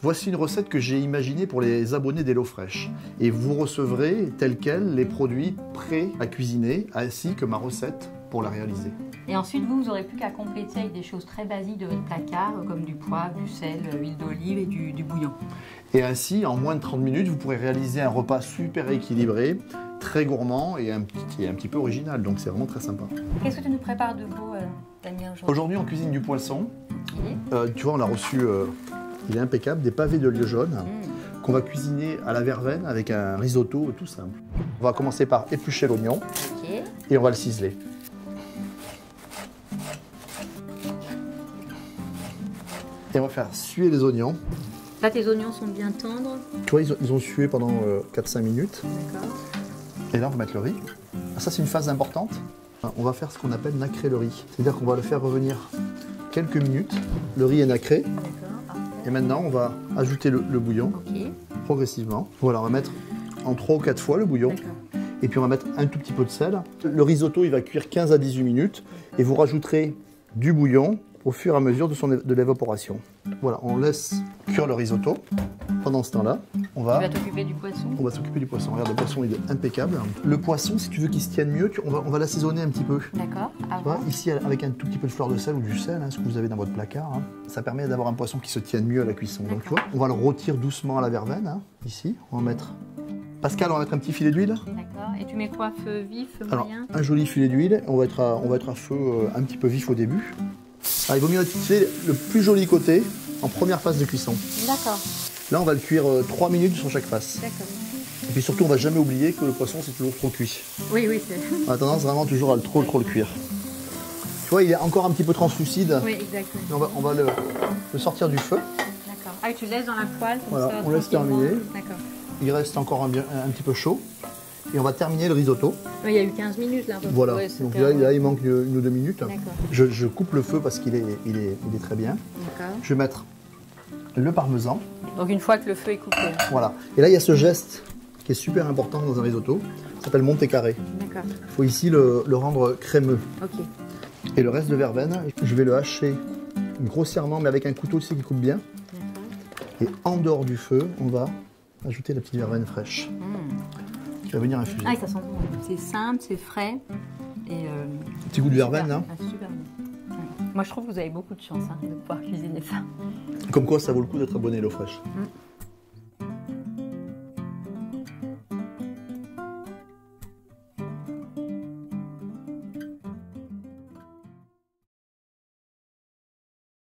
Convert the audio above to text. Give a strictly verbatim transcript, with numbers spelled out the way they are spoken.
Voici une recette que j'ai imaginée pour les abonnés d'HelloFresh. Et vous recevrez, tel quel, les produits prêts à cuisiner, ainsi que ma recette pour la réaliser. Et ensuite, vous, vous n'aurez plus qu'à compléter avec des choses très basiques de votre placard, comme du poivre, du sel, l'huile d'olive et du, du bouillon. Et ainsi, en moins de trente minutes, vous pourrez réaliser un repas super équilibré, très gourmand et un petit, et un petit peu original. Donc c'est vraiment très sympa. Qu'est-ce que tu nous prépares de beau, euh, Damien, aujourd'hui? Aujourd'hui, on cuisine du poisson. Okay. Euh, tu vois, on l'a reçu, euh, il est impeccable, des pavés de lieu jaune mmh. qu'on va cuisiner à la verveine avec un risotto tout simple. On va commencer par éplucher l'oignon okay. et on va le ciseler. Et on va faire suer les oignons. Là, tes oignons sont bien tendres. Tu vois, ils ont, ils ont sué pendant euh, quatre à cinq minutes. D'accord. Et là, on va mettre le riz. Ah, ça, c'est une phase importante. On va faire ce qu'on appelle nacrer le riz. C'est-à-dire qu'on va le faire revenir quelques minutes. Le riz est nacré. Et maintenant, on va ajouter le, le bouillon okay. progressivement. Voilà, on va mettre en trois ou quatre fois le bouillon. Et puis, on va mettre un tout petit peu de sel. Le risotto, il va cuire quinze à dix-huit minutes. Et vous rajouterez du bouillon au fur et à mesure de, son, de l'évaporation. Voilà, on laisse cuire le risotto. Pendant ce temps-là, on va... Tu vas t'occuper du poisson. On va s'occuper du poisson. Regarde, le poisson, il est impeccable. Le poisson, si tu veux qu'il se tienne mieux, tu, on va, on va l'assaisonner un petit peu. D'accord. Tu vois, ici, avec un tout petit peu de fleur de sel ou du sel, hein, ce que vous avez dans votre placard, hein, ça permet d'avoir un poisson qui se tienne mieux à la cuisson. Donc, tu vois, on va le rôtir doucement à la verveine. Hein, ici, on va mettre... Pascal, on va mettre un petit filet d'huile. D'accord. Et tu mets quoi? Feu vif, feu moyen? Alors, un joli filet d'huile. On va être à, on va être à feu euh, un petit peu vif au début. Alors, il vaut mieux utiliser le plus joli côté en première phase de cuisson. D'accord. Là, on va le cuire euh, trois minutes sur chaque face. D'accord. Et puis surtout, on va jamais oublier que le poisson, c'est toujours trop cuit. Oui, oui, c'est... On a tendance vraiment toujours à le trop, trop le cuire. Tu vois, il est encore un petit peu translucide. Oui, exactement. On va, on va le, le sortir du feu. D'accord. Ah, et tu laisses dans la poêle comme voilà, ça, on laisse terminer. D'accord. Il reste encore un, un, un petit peu chaud. Et on va terminer le risotto. Oui, il y a eu quinze minutes là. Voilà, donc là, là, il manque une ou deux minutes. Je, je coupe le feu parce qu'il est, il est, il est très bien. Je vais mettre le parmesan. Donc une fois que le feu est coupé. Voilà. Et là, il y a ce geste qui est super important dans un risotto. Ça s'appelle monter carré. D'accord. Il faut ici le, le rendre crémeux. Ok. Et le reste de verveine, je vais le hacher grossièrement, mais avec un couteau aussi qui coupe bien. Et en dehors du feu, on va ajouter la petite verveine fraîche. Mmh. Qui va venir infuser. Ah, ça sent bon. C'est simple, c'est frais. Et euh, petit goût de verveine, super, hein. ah, super bon. Moi, je trouve que vous avez beaucoup de chance hein, de pouvoir cuisiner ça. Comme quoi, ça vaut le coup d'être abonné HelloFresh. Mmh.